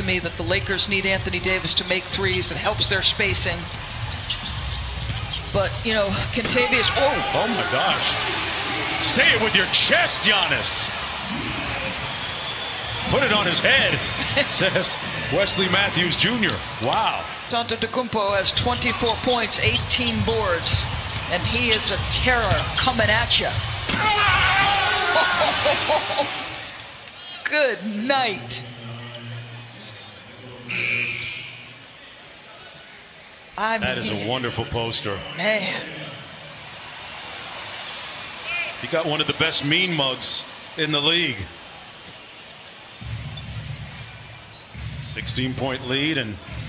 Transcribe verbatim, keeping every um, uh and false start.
me that the Lakers need Anthony Davis to make threes. It helps their spacing. But, you know, Kentavious, oh. Oh, my gosh. Say it with your chest, Giannis. Put it on his head, says Wesley Matthews Junior Wow. Antetokounmpo has twenty-four points, eighteen boards, and he is a terror coming at you. Good night. I that mean, is a wonderful poster. Man. He got one of the best mean mugs in the league. sixteen point lead, and